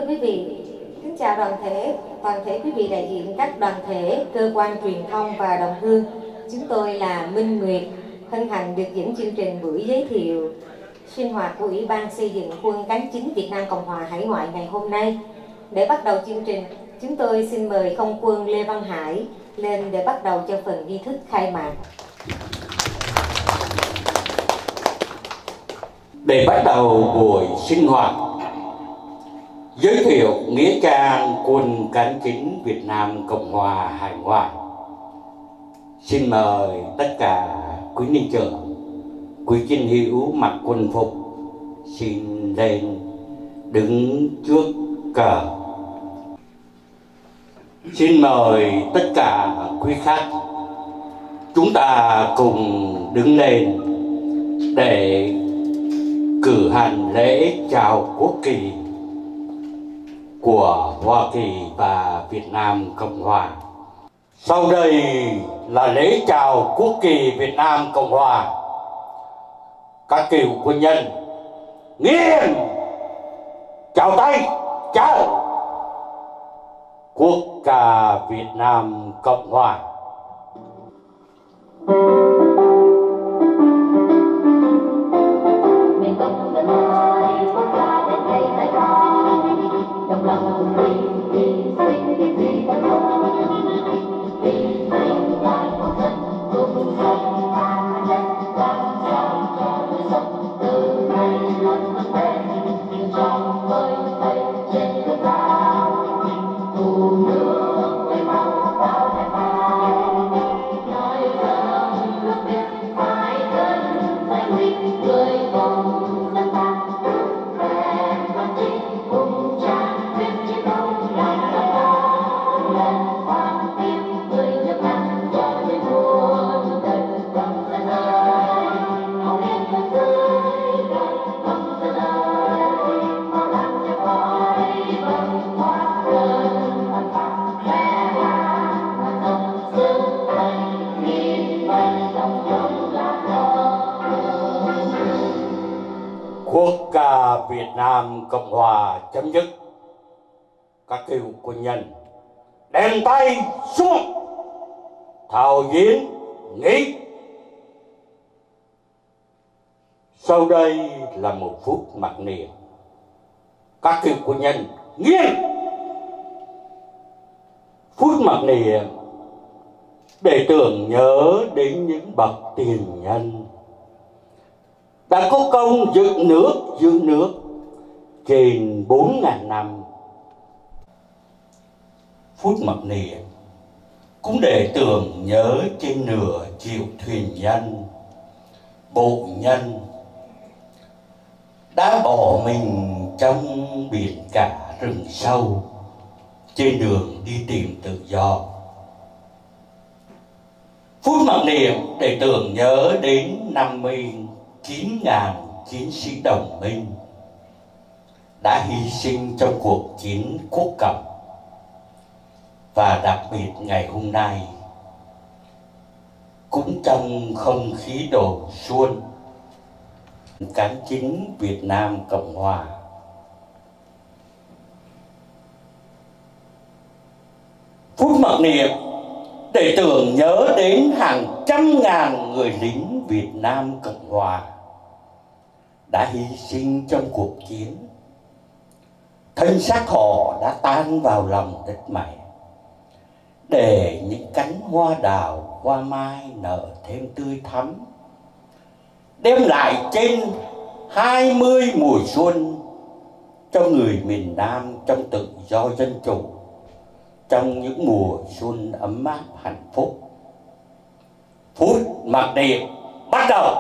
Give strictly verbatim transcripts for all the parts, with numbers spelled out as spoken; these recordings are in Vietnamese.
quý vị, kính chào đoàn thể, toàn thể quý vị đại diện các đoàn thể, cơ quan truyền thông và đồng hương. Chúng tôi là Minh Nguyệt, hân hạnh được dẫn chương trình buổi giới thiệu sinh hoạt của Ủy ban xây dựng Quân cán chính Việt Nam Cộng hòa Hải ngoại ngày hôm nay. Để bắt đầu chương trình, chúng tôi xin mời Không quân Lê Văn Hải lên để bắt đầu cho phần nghi thức khai mạc. Để bắt đầu buổi sinh hoạt giới thiệu nghĩa trang Quân cán chính Việt Nam Cộng hòa Hải ngoại, xin mời tất cả quý ni trưởng, quý chiến hữu mặc quân phục xin lên đứng trước cờ. Xin mời tất cả quý khách chúng ta cùng đứng lên để cử hành lễ chào quốc kỳ của Hoa Kỳ và Việt Nam Cộng hòa. Sau đây là lễ chào quốc kỳ Việt Nam Cộng hòa. Các cựu quân nhân nghiêm chào tay chào quốc ca Việt Nam Cộng hòa. Quốc ca Việt Nam Cộng hòa chấm dứt. Các cựu quân nhân đem tay xuống, thao diễn nghỉ. Sau đây là một phút mặc niệm. Các cựu quân nhân nghiêm. Phút mặc niệm để tưởng nhớ đến những bậc tiền nhân đã có công dựng nước giữ nước trên bốn ngàn năm. Phút mặc niệm cũng để tưởng nhớ trên nửa triệu thuyền nhân, bộ nhân đã bỏ mình trong biển cả rừng sâu trên đường đi tìm tự do. Phút mặc niệm để tưởng nhớ đến năm mươi chín ngàn chiến sĩ đồng minh đã hy sinh trong cuộc chiến quốc cộng. Và đặc biệt ngày hôm nay, cũng trong không khí đầu xuân, cán chính Việt Nam Cộng hòa phút mặc niệm để tưởng nhớ đến hàng trăm ngàn người lính Việt Nam Cộng hòa đã hy sinh trong cuộc chiến. Thân xác họ đã tan vào lòng đất mẹ, để những cánh hoa đào hoa mai nở thêm tươi thắm, đem lại trên hai mươi mùa xuân cho người miền Nam trong tự do dân chủ, trong những mùa xuân ấm áp hạnh phúc. Phút mặc niệm bắt đầu.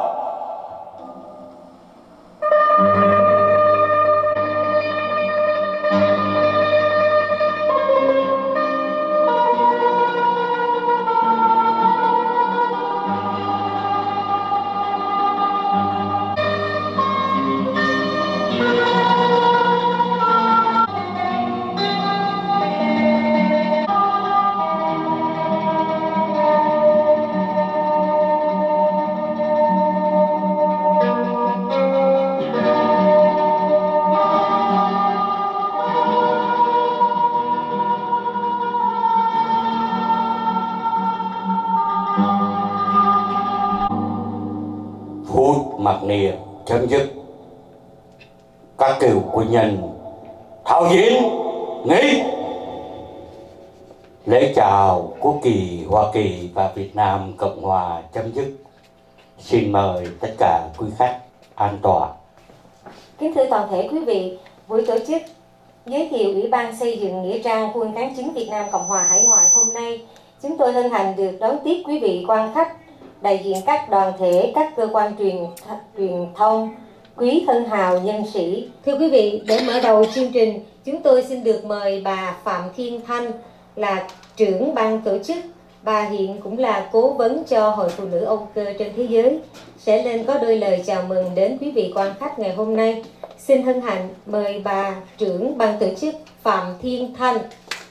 mặc niệm chấm dứt, các cựu quân nhân thao diễn nghỉ. Lễ chào quốc kỳ Hoa Kỳ và Việt Nam Cộng Hòa chấm dứt. Xin mời tất cả quý khách an tọa. Kính thưa toàn thể quý vị, buổi tổ chức giới thiệu Ủy ban xây dựng nghĩa trang Quân Cán Chính Việt Nam Cộng Hòa Hải ngoại hôm nay, chúng tôi hân hạnh được đón tiếp quý vị quan khách, đại diện các đoàn thể, các cơ quan truyền truyền thông, quý thân hào nhân sĩ. Thưa quý vị, để mở đầu chương trình, chúng tôi xin được mời bà Phạm Thiên Thanh là trưởng ban tổ chức. Bà hiện cũng là cố vấn cho Hội Phụ nữ Âu Cơ trên thế giới, sẽ lên có đôi lời chào mừng đến quý vị quan khách ngày hôm nay. Xin hân hạnh mời bà trưởng ban tổ chức Phạm Thiên Thanh.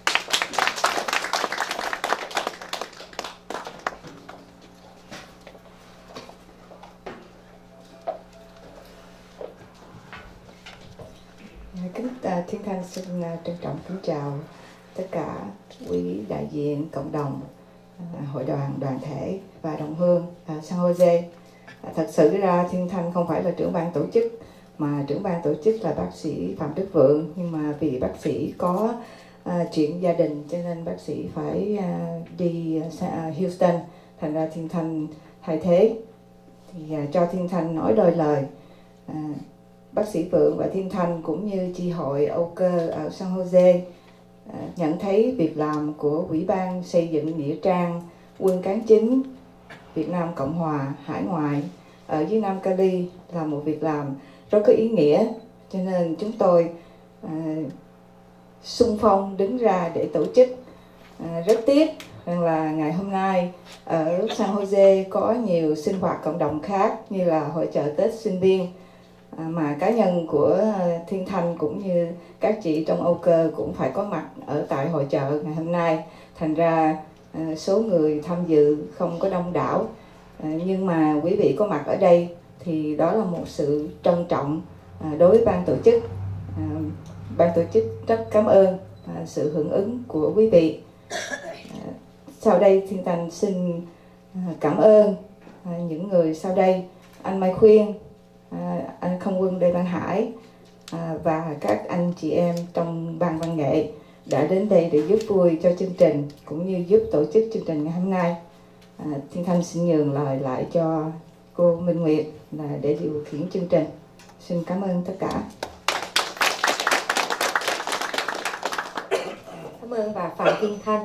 Kính uh, Thiên Thanh xin uh, trân trọng kính chào tất cả quý đại diện cộng đồng, uh, hội đoàn, đoàn thể và đồng hương uh, San Jose. Uh, thật sự ra Thiên Thanh không phải là trưởng ban tổ chức, mà trưởng ban tổ chức là bác sĩ Phạm Đức Vượng, nhưng mà vì bác sĩ có uh, chuyện gia đình cho nên bác sĩ phải uh, đi uh, Houston, thành ra Thiên Thanh thay thế. Thì uh, cho Thiên Thanh nói đôi lời. Uh, Bác sĩ Vượng và Thiên Thanh cũng như chi hội Âu Cơ ở San Jose nhận thấy việc làm của Ủy ban xây dựng nghĩa trang Quân Cán Chính Việt Nam Cộng Hòa Hải ngoại ở dưới Nam Cali là một việc làm rất có ý nghĩa, cho nên chúng tôi uh, xung phong đứng ra để tổ chức. Uh, rất tiếc rằng là ngày hôm nay ở San Jose có nhiều sinh hoạt cộng đồng khác như là hội chợ Tết sinh viên, mà cá nhân của Thiên Thanh cũng như các chị trong Âu Cơ cũng phải có mặt ở tại hội chợ ngày hôm nay, thành ra số người tham dự không có đông đảo, nhưng mà quý vị có mặt ở đây thì đó là một sự trân trọng đối với ban tổ chức. Ban tổ chức rất cảm ơn sự hưởng ứng của quý vị. Sau đây Thiên Thanh xin cảm ơn những người sau đây: anh Mai Khuyên, À, anh Không Quân Lê Văn Hải à, và các anh chị em trong ban văn nghệ đã đến đây để giúp vui cho chương trình cũng như giúp tổ chức chương trình ngày hôm nay. à, Thiên Thanh xin nhường lời lại cho cô Minh Nguyệt là để điều khiển chương trình. Xin cảm ơn tất cả. Cảm ơn bà Phạm Thiên Thanh.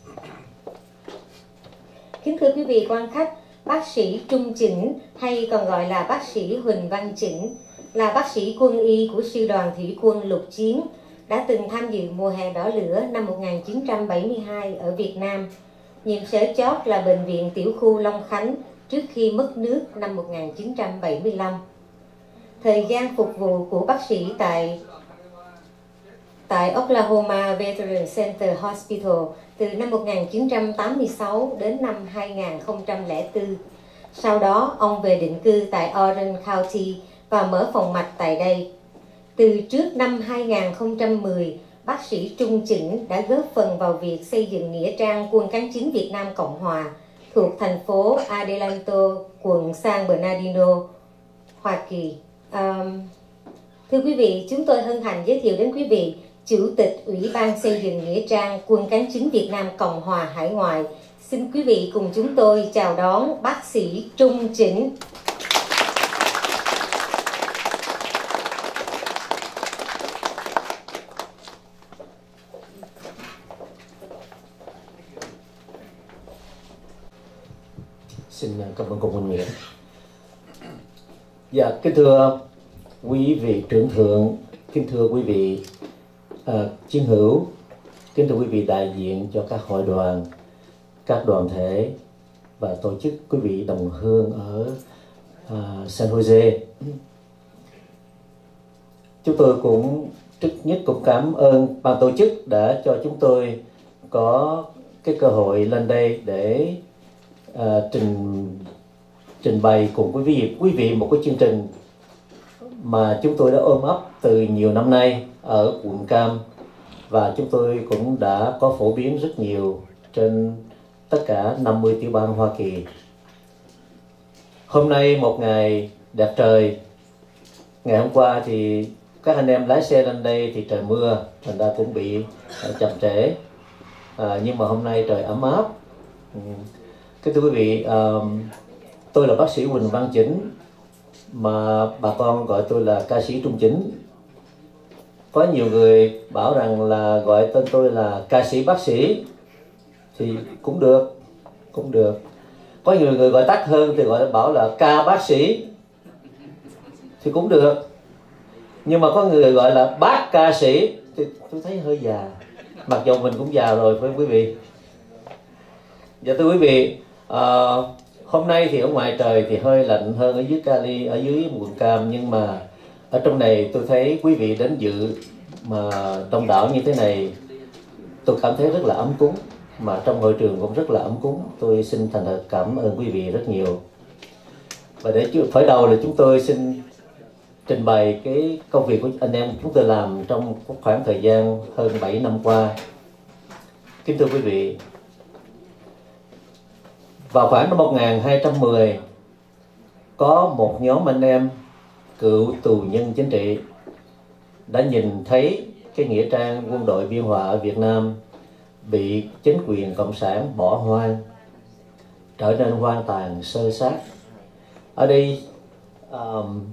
Kính thưa quý vị quan khách, bác sĩ Trung Chỉnh hay còn gọi là bác sĩ Huỳnh Văn Chỉnh là bác sĩ quân y của sư đoàn thủy quân lục chiến, đã từng tham dự mùa hè đỏ lửa năm một nghìn chín trăm bảy mươi hai ở Việt Nam. Nhiệm sở chót là bệnh viện tiểu khu Long Khánh trước khi mất nước năm một nghìn chín trăm bảy mươi lăm. Thời gian phục vụ của bác sĩ tại tại Oklahoma Veteran Center Hospital từ năm một nghìn chín trăm tám mươi sáu đến năm hai nghìn không trăm lẻ bốn. Sau đó, ông về định cư tại Orange County và mở phòng mạch tại đây. Từ trước năm hai nghìn không trăm mười, bác sĩ Trung Chỉnh đã góp phần vào việc xây dựng nghĩa trang Quân Cán Chính Việt Nam Cộng Hòa thuộc thành phố Adelanto, quận San Bernardino, Hoa Kỳ. Um, thưa quý vị, chúng tôi hân hạnh giới thiệu đến quý vị Chủ tịch Ủy ban xây dựng nghĩa trang Quân Cán Chính Việt Nam Cộng Hòa Hải ngoại. Xin quý vị cùng chúng tôi chào đón bác sĩ Trung Chỉnh. Xin cảm ơn cô Minh Nguyệt. Dạ, kính thưa quý vị trưởng thượng, kính thưa quý vị uh, chiến hữu, kính thưa quý vị đại diện cho các hội đoàn, các đoàn thể và tổ chức, quý vị đồng hương ở uh, San Jose. Chúng tôi cũng trước nhất cũng cảm ơn ban tổ chức đã cho chúng tôi có cái cơ hội lên đây để uh, trình trình bày cùng quý vị quý vị một cái chương trình mà chúng tôi đã ôm ấp từ nhiều năm nay ở quận Cam, và chúng tôi cũng đã có phổ biến rất nhiều trên tất cả năm mươi tiểu bang Hoa Kỳ. Hôm nay một ngày đẹp trời. Ngày hôm qua thì các anh em lái xe lên đây thì trời mưa, thành ra cũng bị uh, chậm trễ. À, nhưng mà hôm nay trời ấm áp. Kính thưa quý vị, uh, tôi là bác sĩ Huỳnh Văn Chỉnh, mà bà con gọi tôi là ca sĩ Trung Chỉnh. Có nhiều người bảo rằng là gọi tên tôi là ca sĩ bác sĩ thì cũng được, cũng được. Có nhiều người gọi tắt hơn thì gọi bảo là ca bác sĩ thì cũng được. Nhưng mà có người gọi là bác ca sĩ thì tôi thấy hơi già, mặc dù mình cũng già rồi phải không quý vị? Dạ thưa quý vị, à, hôm nay thì ở ngoài trời thì hơi lạnh hơn ở dưới Cali, ở dưới quận Cam, nhưng mà ở trong này tôi thấy quý vị đến dự mà đông đảo như thế này, tôi cảm thấy rất là ấm cúng, mà trong hội trường cũng rất là ấm cúng. Tôi xin thành thật cảm ơn quý vị rất nhiều. Và để khởi đầu là chúng tôi xin trình bày cái công việc của anh em chúng tôi làm trong khoảng thời gian hơn bảy năm qua. Kính thưa quý vị, vào khoảng năm một nghìn hai trăm mười, có một nhóm anh em cựu tù nhân chính trị đã nhìn thấy cái nghĩa trang quân đội Biên Hòa ở Việt Nam bị chính quyền cộng sản bỏ hoang, trở nên hoang tàn xơ xác. Ở đây um,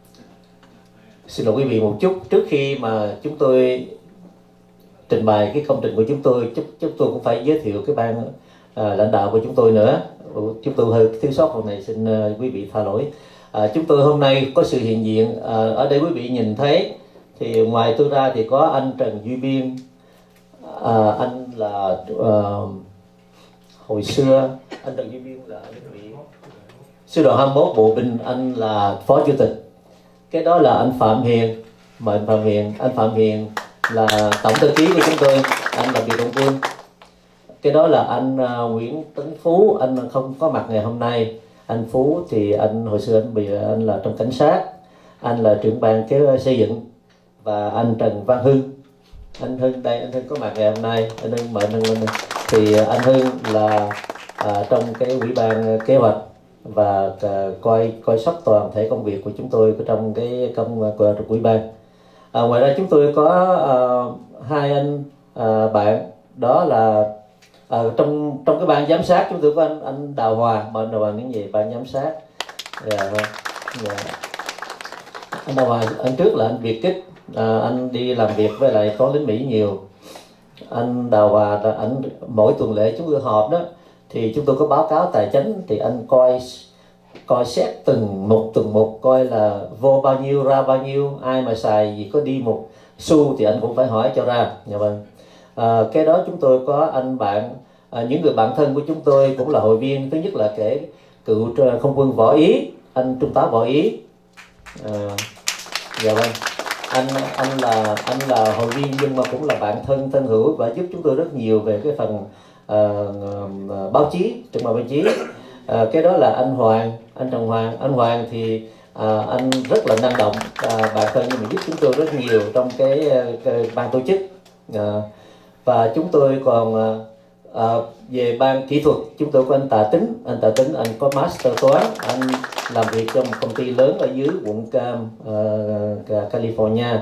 xin lỗi quý vị một chút, trước khi mà chúng tôi trình bày cái công trình của chúng tôi, chúng, chúng tôi cũng phải giới thiệu cái ban à, lãnh đạo của chúng tôi nữa. Chúng tôi hơi thiếu sót phần này, xin uh, quý vị tha lỗi. À, chúng tôi hôm nay có sự hiện diện à, ở đây quý vị nhìn thấy thì ngoài tôi ra thì có anh Trần Duy Biên, à, anh là uh, hồi xưa anh Trần Duy Biên là quý vị sư đoàn hai mươi mốt bộ binh, anh là phó chủ tịch. Cái đó là anh Phạm Hiền, mời anh Phạm Hiền. Anh Phạm Hiền là tổng thư ký của chúng tôi, anh là biệt động quân. Cái đó là anh uh, Nguyễn Tấn Phú, anh không có mặt ngày hôm nay. Anh Phú thì anh hồi xưa anh bị anh là trong cảnh sát, anh là trưởng ban kế xây dựng. Và anh Trần Văn Hưng, anh Hưng đây, anh Hưng có mặt ngày hôm nay. Anh Hưng mời anh Hưng lên đây. Thì anh Hưng là uh, trong cái ủy ban kế hoạch và uh, coi coi sóc toàn thể công việc của chúng tôi trong cái công của ủy ban. À, ngoài ra chúng tôi có uh, hai anh uh, bạn, đó là uh, trong trong cái ban giám sát chúng tôi có anh anh Đào Hòa, mà anh Đào Hòa những gì ban giám sát. Yeah, yeah. Anh Đào Hòa anh trước là anh Việt Kích, à, anh đi làm việc với lại có lính Mỹ nhiều. Anh Đào Hòa là anh mỗi tuần lễ chúng tôi họp đó thì chúng tôi có báo cáo tài chính, thì anh coi coi xét từng mục từng mục, coi là vô bao nhiêu ra bao nhiêu, ai mà xài gì có đi một xu thì anh cũng phải hỏi cho ra. Dạ vâng. À, cái đó chúng tôi có anh bạn, à, những người bạn thân của chúng tôi cũng là hội viên. Thứ nhất là kể cựu không quân Võ Ý, anh trung tá Võ Ý. À, dạ vâng. Anh anh là anh là hội viên nhưng mà cũng là bạn thân thân hữu và giúp chúng tôi rất nhiều về cái phần uh, báo chí, trong báo chí. Uh, cái đó là anh Hoàng, anh Trần Hoàng. Anh Hoàng thì uh, anh rất là năng động, uh, bạn thân nhưng mà giúp chúng tôi rất nhiều trong cái, cái ban tổ chức. Uh, và chúng tôi còn uh, uh, về ban kỹ thuật chúng tôi có anh Tạ Tính. Anh Tạ Tính anh có master toán, anh làm việc trong một công ty lớn ở dưới quận Cam, uh, California.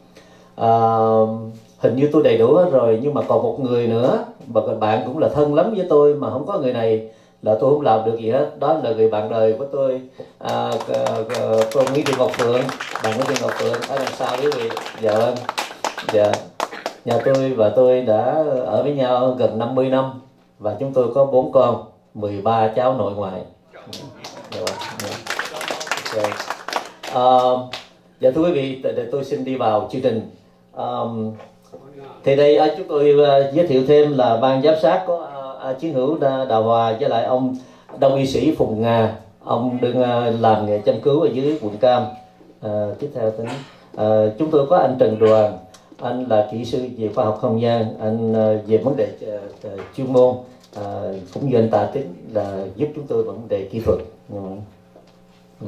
Uh, hình như tôi đầy đủ hết rồi, nhưng mà còn một người nữa mà bạn cũng là thân lắm với tôi, mà không có người này là tôi không làm được gì hết. Đó là người bạn đời của tôi, uh, cô Nguyễn Thị Ngọc Phượng. Bạn Nguyễn Thị Ngọc Phượng ở đằng sau quý vị. Dạ vâng. Dạ. Nhà tôi và tôi đã ở với nhau gần năm mươi năm và chúng tôi có bốn con, mười ba cháu nội ngoại. Dạ vâng. Dạ. Okay. Uh, dạ thưa quý vị, để tôi xin đi vào chương trình. Um, thì đây uh, chúng tôi uh, giới thiệu thêm là ban giám sát có uh, uh, chiến hữu Đào Hòa với lại ông đông y sĩ Phùng Nga, ông đương uh, làm nghề chăm cứu ở dưới quận Cam. Uh, tiếp theo tính uh, chúng tôi có anh Trần Đoàn, anh là kỹ sư về khoa học không gian, anh uh, về vấn đề uh, uh, chuyên môn, uh, cũng như anh Tạ Tính là giúp chúng tôi vấn đề kỹ thuật. Uh, um.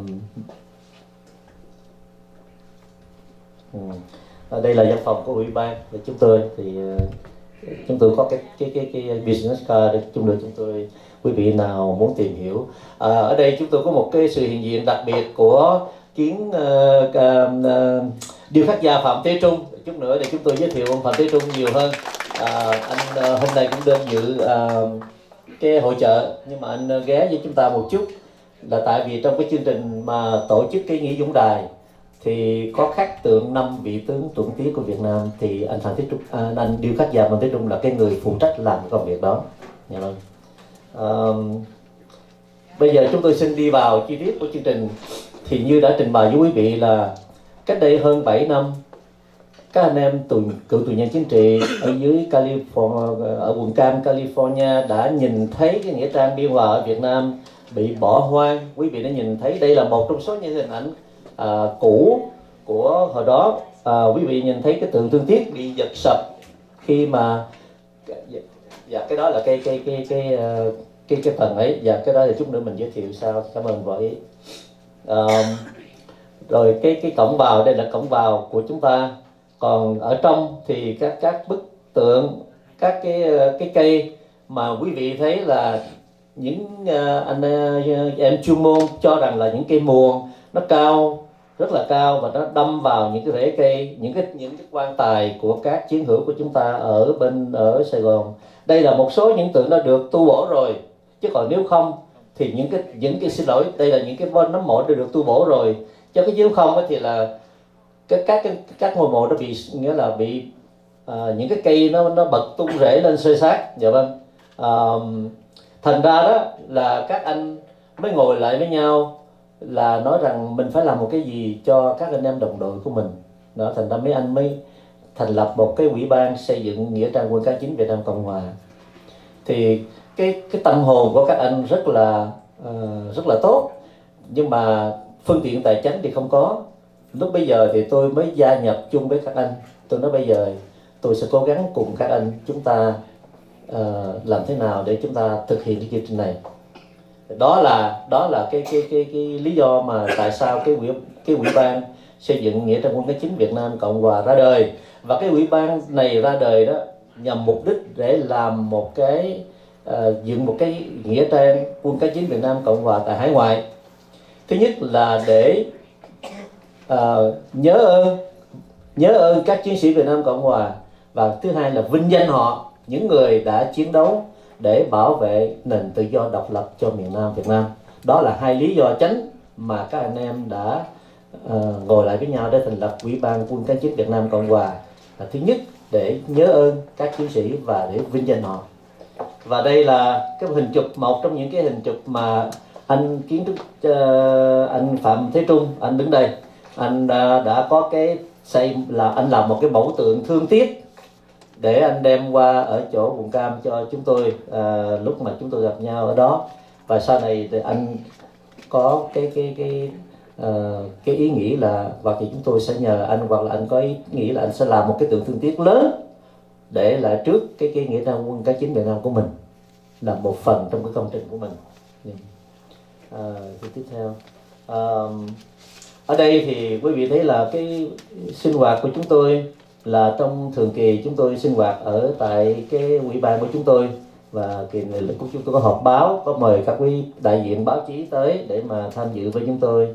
Uh. Ở đây là văn phòng của ủy ban của chúng tôi. Thì chúng tôi có cái cái cái cái business card để chúng được chúng tôi, quý vị nào muốn tìm hiểu. À, ở đây chúng tôi có một cái sự hiện diện đặc biệt của kiến uh, uh, uh, điêu khắc gia Phạm Thế Trung. Chút nữa để chúng tôi giới thiệu ông Phạm Thế Trung nhiều hơn. À, anh uh, hôm nay cũng đến dự uh, cái hội chợ, nhưng mà anh uh, ghé với chúng ta một chút là tại vì trong cái chương trình mà tổ chức cái nghỉ Dũng Đài thì có khắc tượng năm vị tướng tuấn tiết của Việt Nam, thì anh Phạm Thế Trung, à, anh điêu khắc gia Phạm Thế Trung là cái người phụ trách làm công việc đó. Dạ vâng. À, bây giờ chúng tôi xin đi vào chi tiết của chương trình. Thì như đã trình bày với quý vị là cách đây hơn bảy năm, các anh em tù, cựu tù nhân chính trị ở dưới California, ở quận Cam, California đã nhìn thấy cái nghĩa trang Biên Hòa ở Việt Nam bị bỏ hoang. Quý vị đã nhìn thấy đây là một trong số những hình ảnh à, cũ của hồi đó. À, quý vị nhìn thấy cái tượng Thương Tiếc bị giật sập khi mà, dạ cái đó là cái cái cái cái cái cái, cái phần ấy, và cái đó là chút nữa mình giới thiệu sau. Cảm ơn võ ý. À, rồi cái cái cổng vào, đây là cổng vào của chúng ta. Còn ở trong thì các các bức tượng, các cái cái cây mà quý vị thấy là những uh, anh uh, em chuyên môn cho rằng là những cây muồng, nó cao, rất là cao, và nó đâm vào những cái rễ cây, những cái những cái quan tài của các chiến hữu của chúng ta ở bên ở Sài Gòn. Đây là một số những tượng đã được tu bổ rồi, chứ còn nếu không thì những cái những cái xin lỗi, đây là những cái von nấm mộ đã được tu bổ rồi, cho cái nếu không thì là các các các ngôi mộ nó bị, nghĩa là bị uh, những cái cây nó nó bật tung rễ lên xơi xác. Dạ vâng. Uh, thành ra đó là các anh mới ngồi lại với nhau là nói rằng mình phải làm một cái gì cho các anh em đồng đội của mình đó. Thành ra mấy anh mới thành lập một cái ủy ban xây dựng nghĩa trang quân kháng chiến Việt Nam Cộng Hòa. Thì cái cái tâm hồn của các anh rất là uh, rất là tốt, nhưng mà phương tiện tài chính thì không có. Lúc bây giờ thì tôi mới gia nhập chung với các anh. Tôi nói bây giờ tôi sẽ cố gắng cùng các anh chúng ta uh, làm thế nào để chúng ta thực hiện cái chương trình này. Đó là đó là cái cái cái cái lý do mà tại sao cái ủy cái ủy ban xây dựng nghĩa trang quân kháng chiến Việt Nam Cộng Hòa ra đời. Và cái ủy ban này ra đời đó nhằm mục đích để làm một cái uh, dựng một cái nghĩa trang quân kháng chiến Việt Nam Cộng Hòa tại hải ngoại. Thứ nhất là để uh, nhớ ơn nhớ ơn các chiến sĩ Việt Nam Cộng Hòa, và thứ hai là vinh danh họ, những người đã chiến đấu để bảo vệ nền tự do độc lập cho miền Nam Việt Nam. Đó là hai lý do chính mà các anh em đã uh, ngồi lại với nhau để thành lập Ủy ban Quân kháng chiến Việt Nam Cộng Hòa. Là thứ nhất để nhớ ơn các chiến sĩ và để vinh danh họ. Và đây là cái hình chụp, một trong những cái hình chụp mà anh kiến trúc uh, anh Phạm Thế Trung anh đứng đây, anh uh, đã có cái xây là anh làm một cái mẫu tượng thương tiếc để anh đem qua ở chỗ quận Cam cho chúng tôi uh, lúc mà chúng tôi gặp nhau ở đó. Và sau này thì anh có cái cái cái uh, cái ý nghĩ là hoặc thì chúng tôi sẽ nhờ anh, hoặc là anh có ý nghĩ là anh sẽ làm một cái tượng thương tiếc lớn để lại trước cái cái nghĩa trang quân kháng chiến Việt Nam của mình, là một phần trong cái công trình của mình. À, tiếp theo à, ở đây thì quý vị thấy là cái sinh hoạt của chúng tôi là trong thường kỳ chúng tôi sinh hoạt ở tại cái ủy ban của chúng tôi, và kỳ này là chúng tôi có họp báo, có mời các quý đại diện báo chí tới để mà tham dự với chúng tôi.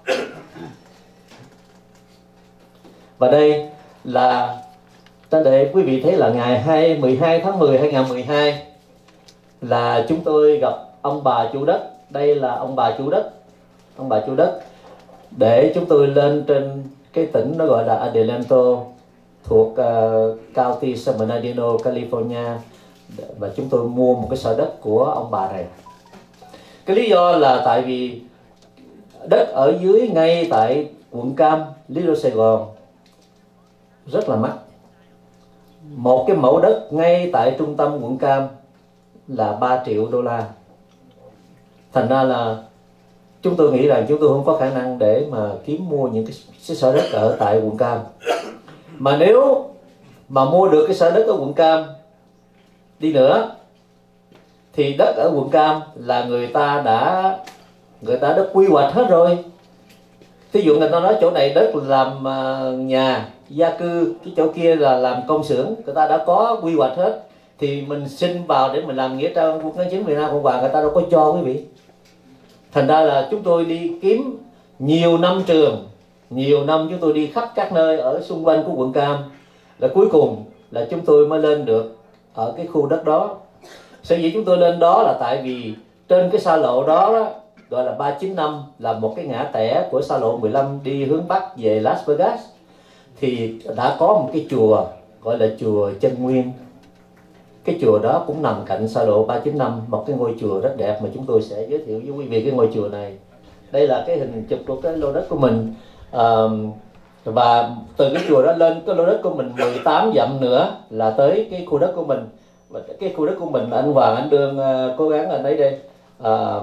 Và đây là để quý vị thấy là ngày mười hai tháng mười hai nghìn không trăm mười hai là chúng tôi gặp ông bà chủ đất. Đây là ông bà chủ đất, ông bà chủ đất để chúng tôi lên trên cái tỉnh nó gọi là Adelanto thuộc uh, County San Bernardino, California, và chúng tôi mua một cái sở đất của ông bà này. Cái lý do là tại vì đất ở dưới ngay tại quận Cam, Little Sài Gòn rất là mắc. Một cái mẫu đất ngay tại trung tâm quận Cam là ba triệu đô la. Thành ra là chúng tôi nghĩ rằng chúng tôi không có khả năng để mà kiếm mua những cái sở đất ở tại quận Cam. Mà nếu mà mua được cái sở đất ở quận Cam đi nữa thì đất ở quận Cam là người ta đã người ta đã quy hoạch hết rồi. Thí dụ người ta nói chỗ này đất làm nhà, gia cư, cái chỗ kia là làm công xưởng, người ta đã có quy hoạch hết, thì mình xin vào để mình làm nghĩa trang Quân kháng chiến Việt Nam Cộng hòa, người ta đâu có cho quý vị. Thành ra là chúng tôi đi kiếm nhiều năm trường, nhiều năm chúng tôi đi khắp các nơi ở xung quanh của quận Cam, là cuối cùng là chúng tôi mới lên được ở cái khu đất đó. Sở dĩ chúng tôi lên đó là tại vì trên cái xa lộ đó, đó gọi là ba chín năm, là một cái ngã tẻ của xa lộ mười lăm đi hướng Bắc về Las Vegas, thì đã có một cái chùa gọi là chùa Chân Nguyên. Cái chùa đó cũng nằm cạnh xa lộ ba chín năm, một cái ngôi chùa rất đẹp mà chúng tôi sẽ giới thiệu với quý vị cái ngôi chùa này. Đây là cái hình chụp của cái lô đất của mình. À, và từ cái chùa đó lên cái lô đất của mình mười tám dặm nữa là tới cái khu đất của mình. Và cái khu đất của mình anh Hoàng, anh Đương uh, cố gắng anh ấy đây. Uh,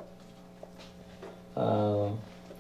uh,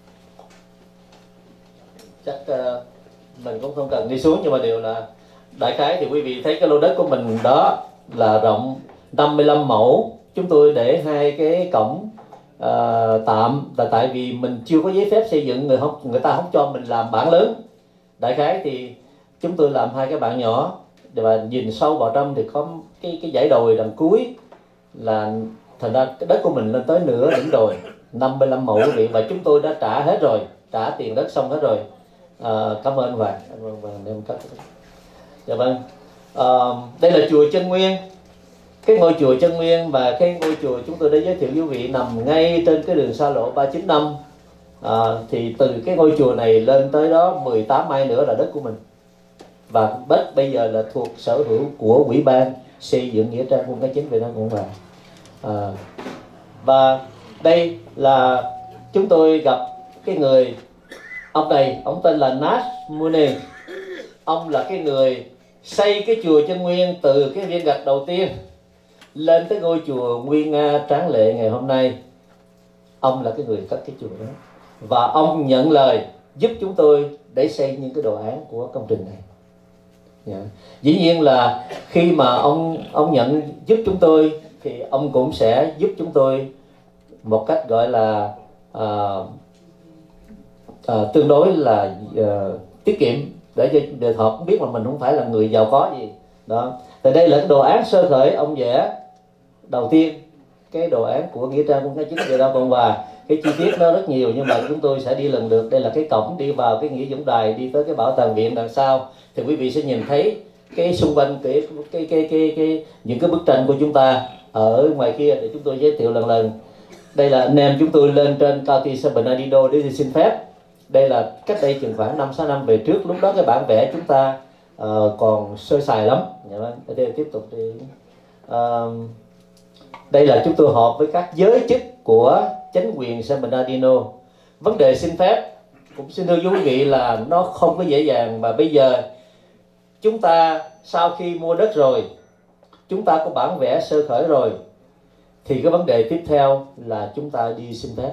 chắc uh, mình cũng không cần đi xuống, nhưng mà điều là đại khái thì quý vị thấy cái lô đất của mình đó là rộng năm mươi lăm mẫu. Chúng tôi để hai cái cổng uh, tạm là tại vì mình chưa có giấy phép xây dựng, người không người ta không cho mình làm bản lớn. Đại khái thì chúng tôi làm hai cái bản nhỏ, và nhìn sâu vào trong thì có cái cái dãy đồi đằng cuối, là thành ra cái đất của mình lên tới nửa đỉnh đồi, năm mươi lăm mẫu quý vị, và chúng tôi đã trả hết rồi, trả tiền đất xong hết rồi. À, cảm ơn anh Hoàng, anh Hoàng đem cắt. Dạ vâng. À, đây là chùa Chân Nguyên. Cái ngôi chùa Chân Nguyên và cái ngôi chùa chúng tôi đã giới thiệu với quý vị nằm ngay trên cái đường xa lộ ba chín năm. À, thì từ cái ngôi chùa này lên tới đó mười tám mai nữa là đất của mình, và đất bây giờ là thuộc sở hữu của Ủy ban xây dựng nghĩa trang Quân kháng chiến Việt Nam Cộng hòa. À, và đây là chúng tôi gặp cái người ông này, ông tên là Nash Mooney. Ông là cái người xây cái chùa Chân Nguyên từ cái viên gạch đầu tiên lên tới ngôi chùa Nguyên Nga tráng lệ ngày hôm nay. Ông là cái người cất cái chùa đó, và ông nhận lời giúp chúng tôi để xây những cái đồ án của công trình này. Yeah. Dĩ nhiên là khi mà ông ông nhận giúp chúng tôi thì ông cũng sẽ giúp chúng tôi một cách gọi là uh, uh, tương đối là uh, tiết kiệm, để cho để họ biết mà mình không phải là người giàu có gì đó. Thì đây là cái đồ án sơ khởi ông vẽ đầu tiên, cái đồ án của nghĩa trang Quân kháng chiến Việt Nam Cộng hòa. Cái chi tiết nó rất nhiều nhưng mà chúng tôi sẽ đi lần lượt. Đây là cái cổng đi vào cái nghĩa dũng đài, đi tới cái bảo tàng viện đằng sau, thì quý vị sẽ nhìn thấy cái xung quanh cái cái cái cái, cái những cái bức tranh của chúng ta ở ngoài kia để chúng tôi giới thiệu lần lần. Đây là anh em chúng tôi lên trên cao ti San Bernardino để đi xin phép. Đây là cách đây chừng khoảng năm sáu năm về trước, lúc đó cái bản vẽ chúng ta uh, còn sơ sài lắm. Ở đây tiếp tục đi. Uh, đây là chúng tôi họp với các giới chức của chính quyền San Bernardino. Vấn đề xin phép cũng xin thưa với quý vị là nó không có dễ dàng, mà bây giờ chúng ta sau khi mua đất rồi, chúng ta có bản vẽ sơ khởi rồi, thì cái vấn đề tiếp theo là chúng ta đi xin phép.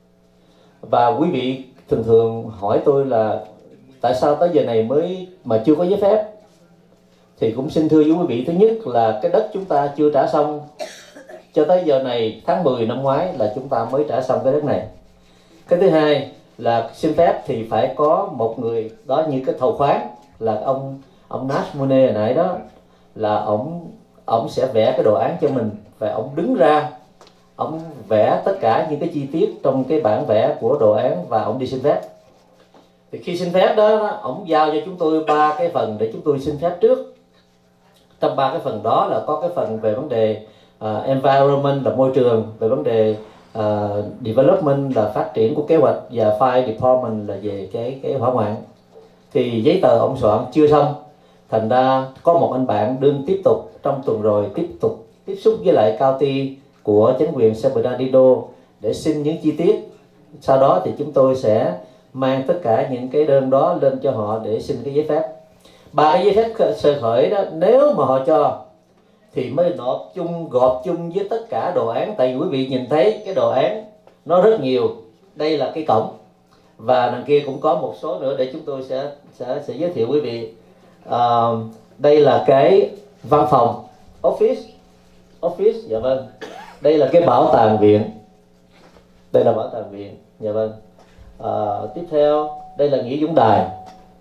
Và quý vị thường thường hỏi tôi là tại sao tới giờ này mới mà chưa có giấy phép. Thì cũng xin thưa với quý vị, thứ nhất là cái đất chúng ta chưa trả xong. Cho tới giờ này tháng mười năm ngoái là chúng ta mới trả xong cái đất này. Cái thứ hai là xin phép thì phải có một người đó, như cái thầu khoán là ông ông Nash Mooney hồi nãy đó, là ông ông sẽ vẽ cái đồ án cho mình, và ông đứng ra ông vẽ tất cả những cái chi tiết trong cái bản vẽ của đồ án và ông đi xin phép. Thì khi xin phép đó, ông giao cho chúng tôi ba cái phần để chúng tôi xin phép trước. Trong ba cái phần đó là có cái phần về vấn đề uh, environment là môi trường, về vấn đề uh, development là phát triển của kế hoạch, và fire department là về cái cái hỏa hoạn. Thì giấy tờ ông soạn chưa xong, thành ra có một anh bạn đương tiếp tục trong tuần rồi tiếp tục tiếp xúc với lại cao ty của chính quyền San Bernardino để xin những chi tiết. Sau đó thì chúng tôi sẽ mang tất cả những cái đơn đó lên cho họ để xin cái giấy phép. Ba cái giấy phép sơ khởi đó, nếu mà họ cho thì mới nộp chung, gộp chung với tất cả đồ án. Tại vì quý vị nhìn thấy cái đồ án nó rất nhiều. Đây là cái cổng, và đằng kia cũng có một số nữa để chúng tôi sẽ sẽ, sẽ giới thiệu quý vị. À, đây là cái văn phòng, office, office, dạ vâng. Đây là cái bảo tàng viện, đây là bảo tàng viện, dạ vâng. À, tiếp theo đây là nghĩa dũng đài.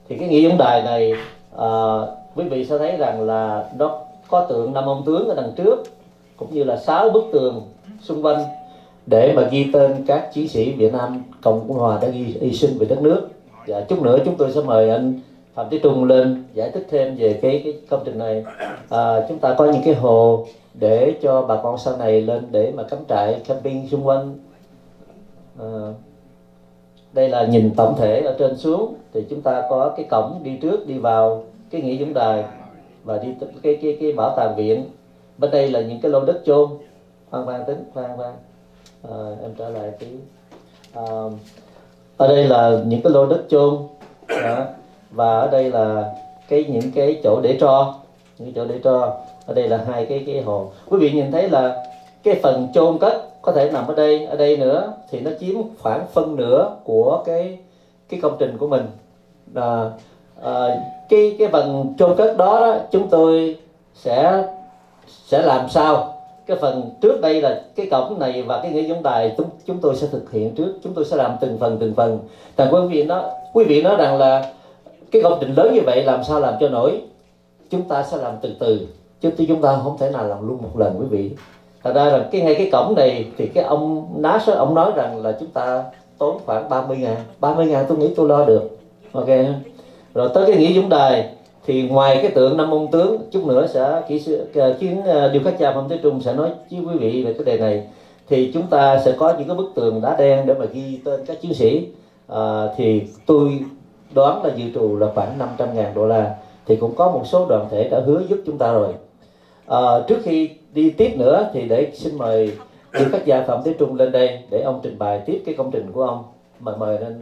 Thì cái nghĩa giống đài này à, quý vị sẽ thấy rằng là nó có tượng năm ông tướng ở đằng trước, cũng như là sáu bức tường xung quanh để mà ghi tên các chiến sĩ Việt Nam Cộng Hòa đã ghi hy sinh về đất nước. Và chút nữa chúng tôi sẽ mời anh Phạm Thế Trung lên giải thích thêm về cái, cái công trình này. À, chúng ta có những cái hồ để cho bà con sau này lên để mà cắm trại camping xung quanh. À, đây là nhìn tổng thể ở trên xuống, thì chúng ta có cái cổng đi trước đi vào cái nghĩa giống đài và đi tới cái cái cái bảo tàng viện. Bên đây là những cái lô đất chôn. Khoan khoan tính khoan khoan à, em trả lại tí. À, ở đây là những cái lô đất chôn đó. Và ở đây là cái những cái chỗ để tro, những chỗ để tro. Ở đây là hai cái cái hồ. Quý vị nhìn thấy là cái phần chôn cất có thể nằm ở đây, ở đây nữa, thì nó chiếm khoảng phân nửa của cái cái công trình của mình. À, à, cái cái phần chôn cất đó, đó chúng tôi sẽ sẽ làm sao cái phần trước đây là cái cổng này và cái nghĩa giống đài chúng chúng tôi sẽ thực hiện trước, chúng tôi sẽ làm từng phần từng phần. Thằng quý vị nó quý vị nói rằng là cái công trình lớn như vậy làm sao làm cho nổi, chúng ta sẽ làm từ từ chứ chúng ta không thể nào làm luôn một lần quý vị. Thật ra là cái ngay cái cổng này thì cái ông Nash ông nói rằng là chúng ta tốn khoảng ba mươi ngàn. ba mươi ngàn tôi nghĩ tôi lo được. Ok. Rồi tới cái nghĩa giống đài thì ngoài cái tượng năm ông tướng, chút nữa sẽ kỹ sư kiến điêu khắc gia Phạm Thế Trung sẽ nói với quý vị về cái đề này. Thì chúng ta sẽ có những cái bức tường đá đen để mà ghi tên các chiến sĩ. À, thì tôi đoán là dự trù là khoảng năm trăm ngàn đô la. Thì cũng có một số đoàn thể đã hứa giúp chúng ta rồi. À, trước khi đi tiếp nữa thì để xin mời điêu khắc gia Phạm Thế Trung lên đây để ông trình bày tiếp cái công trình của ông. Mời mời lên.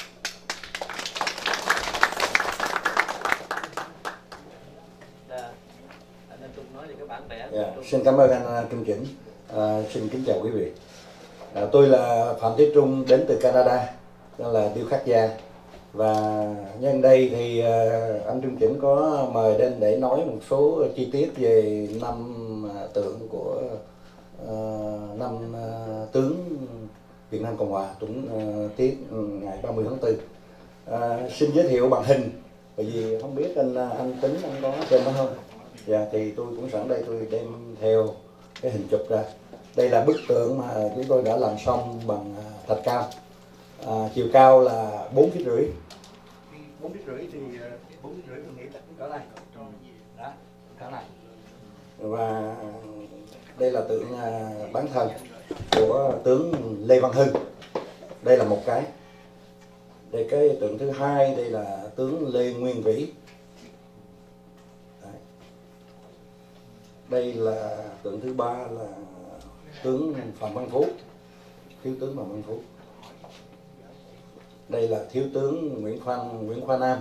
Yeah, xin cảm ơn anh Trung Chỉnh. À, xin kính chào quý vị. À, tôi là Phạm Thế Trung đến từ Canada, đó là điêu khắc gia. Và nhân đây thì uh, anh Trung Chỉnh có mời đến để nói một số chi tiết về năm uh, tượng của uh, năm uh, tướng Việt Nam Cộng Hòa tuần uh, tiết ngày ba mươi tháng tư. Uh, xin giới thiệu bằng hình, bởi vì không biết anh anh Tính anh có trên đó không? Dạ, thì tôi cũng sẵn đây, tôi đem theo cái hình chụp ra. Đây là bức tượng mà chúng tôi đã làm xong bằng thạch cao. À, chiều cao là bốn feet rưỡi. bốn feet rưỡi thì bốn feet rưỡi tôi nghĩ chắc cũng cỡ này. Đó, cỡ này. Và đây là tượng bán thần của tướng Lê Văn Hưng. Đây là một cái. Đây cái tượng thứ hai, đây là tướng Lê Nguyên Vĩ. Đây là tượng thứ ba là tướng Phạm Văn Phú, thiếu tướng Phạm Văn Phú. Đây là thiếu tướng Nguyễn Khoa Nguyễn Khoa Nam.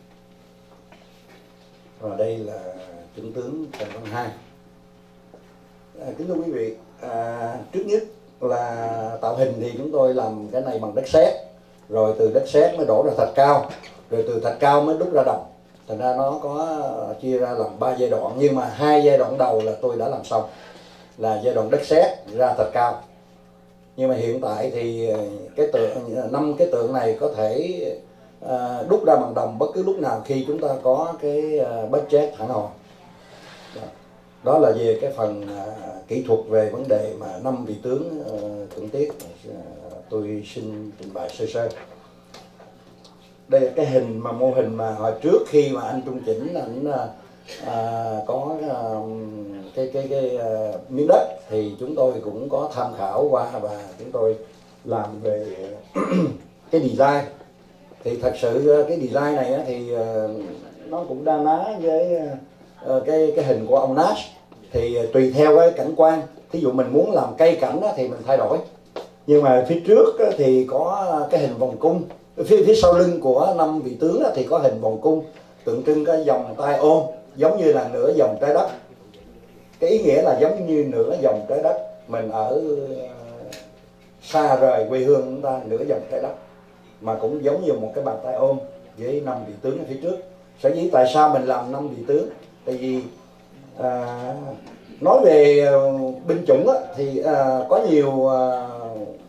Và đây là trung tướng Trần Văn Hai. À, kính thưa quý vị, à, trước nhất là tạo hình thì chúng tôi làm cái này bằng đất sét, rồi từ đất sét mới đổ ra thạch cao, rồi từ thạch cao mới đúc ra đồng. Thành ra nó có chia ra làm ba giai đoạn, nhưng mà hai giai đoạn đầu là tôi đã làm xong, là giai đoạn đất sét ra thạch cao. Nhưng mà hiện tại thì cái tượng năm cái tượng này có thể uh, đúc ra bằng đồng bất cứ lúc nào khi chúng ta có cái uh, budget hẳn hoi. Đó. Đó là về cái phần uh, kỹ thuật về vấn đề mà năm vị tướng uh, tượng tiết uh, tôi xin trình bày sơ sơ. Đây là cái hình mà mô hình mà hồi trước khi mà anh Trung Chỉnh anh à, có à, cái cái cái à, miếng đất thì chúng tôi cũng có tham khảo qua và chúng tôi làm về cái design. Thì thật sự cái design này á, thì à, nó cũng đa ná với à, cái cái hình của ông Nash. Thì à, tùy theo cái cảnh quan, thí dụ mình muốn làm cây cảnh á, thì mình thay đổi. Nhưng mà phía trước á, thì có cái hình vòng cung. Phía, phía sau lưng của năm vị tướng thì có hình vòng cung tượng trưng cái vòng tay ôm, giống như là nửa vòng trái đất. Cái ý nghĩa là giống như nửa vòng trái đất, mình ở xa rời quê hương chúng ta, nửa vòng trái đất, mà cũng giống như một cái bàn tay ôm với năm vị tướng ở phía trước. Sở dĩ tại sao mình làm năm vị tướng, tại vì à, nói về binh chủng á, thì à, có nhiều à,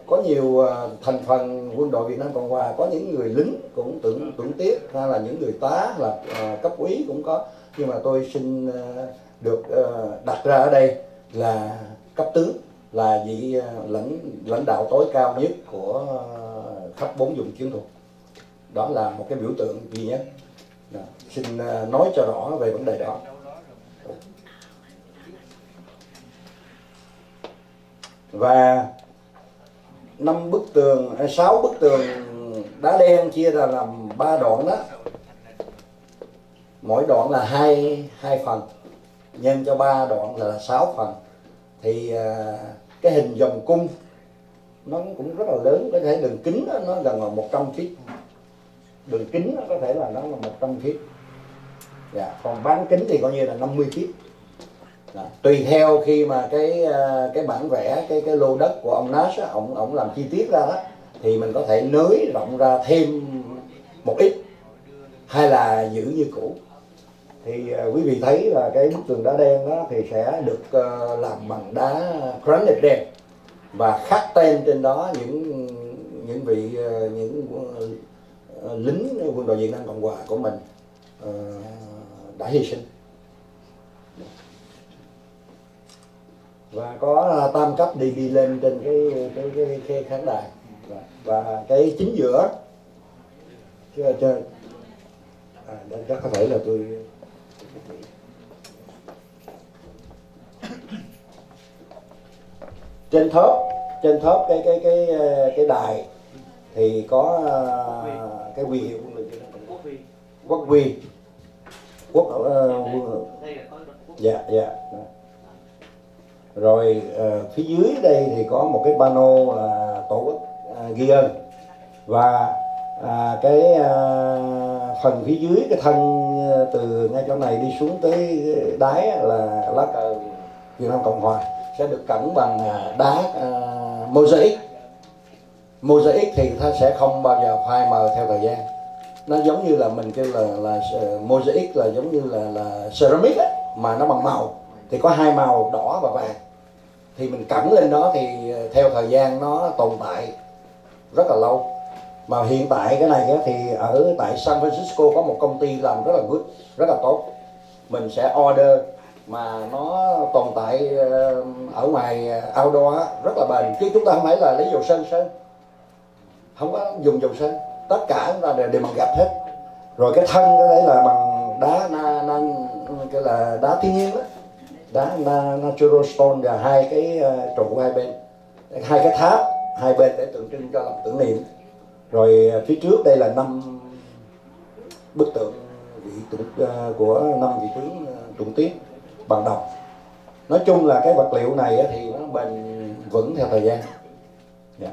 có nhiều thành phần quân đội Việt Nam Cộng Hòa, có những người lính cũng tưởng tưởng tiếc, hay là những người tá là uh, cấp úy cũng có, nhưng mà tôi xin uh, được uh, đặt ra ở đây là cấp tướng, là vị uh, lãnh lãnh đạo tối cao nhất của uh, khắp bốn vùng chiến thuật. Đó là một cái biểu tượng duy nhất. Đó. Xin uh, nói cho rõ về vấn đề đó. Và năm bức tường, sáu bức tường đá đen chia ra làm ba đoạn đó, mỗi đoạn là hai hai phần, nhân cho ba đoạn là sáu phần, thì cái hình vòng cung nó cũng rất là lớn, có thể đường kính đó, nó gần là một trăm feet, đường kính nó có thể là nó là một trăm feet, dạ. Còn bán kính thì coi như là năm mươi feet. Đó. Tùy theo khi mà cái cái bản vẽ cái cái lô đất của ông Nash á, ông ông làm chi tiết ra đó, thì mình có thể nới rộng ra thêm một ít hay là giữ như cũ. Thì uh, quý vị thấy là cái bức tường đá đen đó thì sẽ được uh, làm bằng đá granite đen và khắc tên trên đó những những vị uh, những uh, lính quân đội Việt Nam Cộng Hòa của mình uh, đã hy sinh. Và có tam cấp đi đi lên trên cái cái cái, cái khán đài, và cái chính giữa chứ chơi à, chắc có thể là tôi trên thớp trên thớp cái cái cái cái đài thì có uh, cái huy hiệu quốc huy quốc uh, dạ dạ. Rồi uh, phía dưới đây thì có một cái pano là tổ quốc uh, ghi ơn, và uh, cái uh, phần phía dưới cái thân uh, từ ngay chỗ này đi xuống tới đáy là lá cờ Việt Nam Cộng Hòa sẽ được cẩn bằng uh, đá uh, mosaic. Mosaic thì它sẽ không bao giờ phai mờ theo thời gian, nó giống như là mình kêu là là uh, mosaic là giống như là là ceramic ấy, mà nó bằng màu thì có hai màu đỏ và vàng, thì mình cẩn lên đó thì theo thời gian nó tồn tại rất là lâu. Mà hiện tại cái này thì ở tại San Francisco có một công ty làm rất là good, rất là tốt, mình sẽ order mà nó tồn tại ở ngoài outdoor rất là bền, chứ chúng ta không phải là lấy dầu sơn sơn, không có dùng dầu sơn, tất cả chúng ta đều, đều bằng gạch hết. Rồi cái thân cái đấy là bằng đá na, na, cái là đá thiên nhiên đó, đá natural stone, và hai cái uh, trụ hai bên, hai cái tháp hai bên để tượng trưng cho lòng tưởng niệm. Rồi uh, phía trước đây là năm bức tượng vị tượng uh, của năm vị tướng uh, trụng tiết bằng đồng. Nói chung là cái vật liệu này uh, thì nó bền vững theo thời gian. Yeah.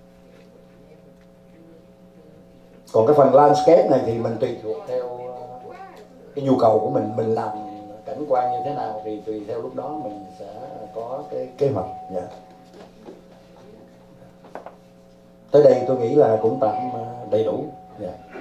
Còn cái phần landscape này thì mình tùy thuộc theo uh, cái nhu cầu của mình, mình làm cảnh quan như thế nào thì tùy theo lúc đó mình sẽ có cái kế hoạch. Yeah. Tới đây tôi nghĩ là cũng tạm đầy đủ. Yeah.